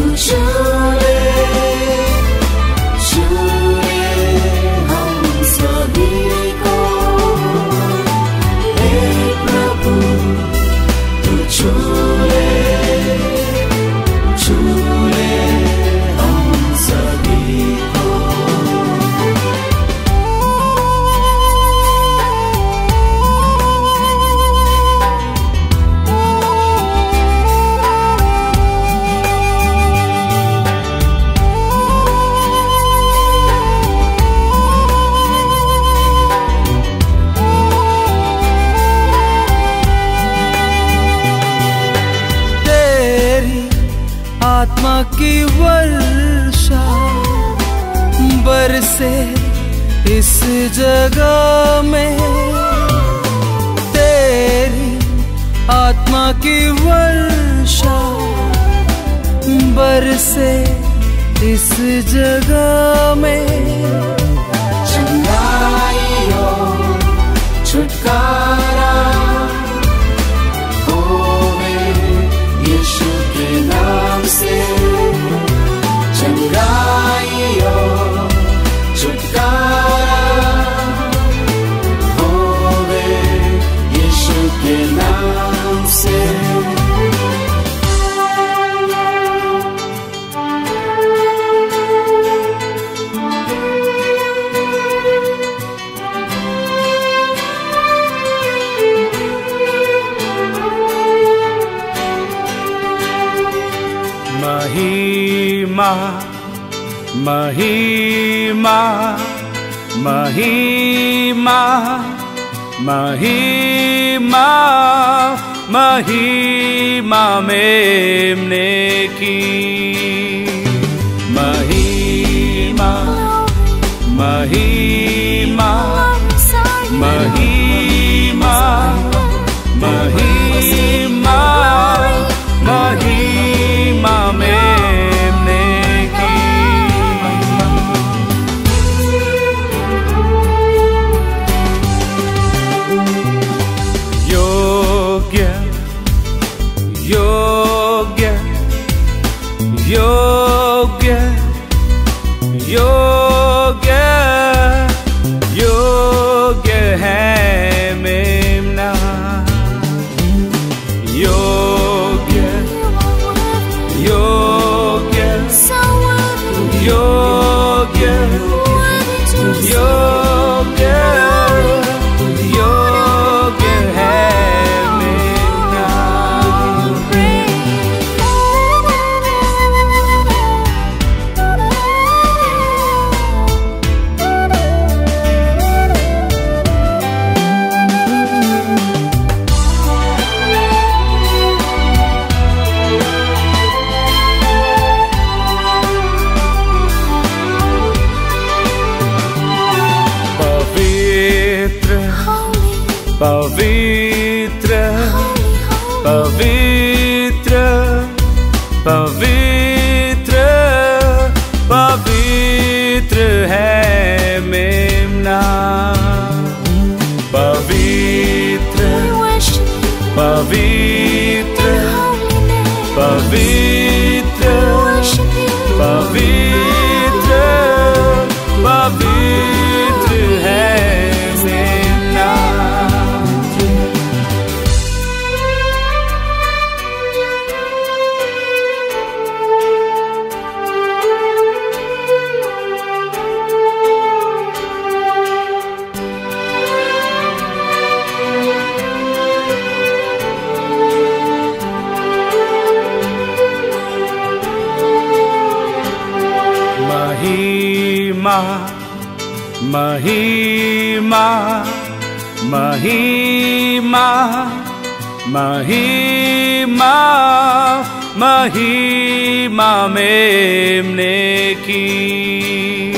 आत्मा की वर्षा बरसे इस जगह में, तेरी आत्मा की वर्षा बरसे इस जगह में। चंगाई और छुटकारा होवे यीशु के नाम से। चंगाई और छुटकारा होवे यीशु के नाम से। महिमा महिमा महिमा महिमा महिमा मेमने की। महिमा महिमा महिमा महिमा महिमा मेमने की। योग्य योग्य योग्य योग्य योग्य है मेमना। योग्य योग्य योग्य योग्य योग्य है मेमना। पवित्र पवित्र पवित्र पवित्र है मेमना। पवित्र पवित्र पवित्र पवित्र पवित्र है मेमना। महिमा महिमा महिमा महिमा महिमा मेमने की।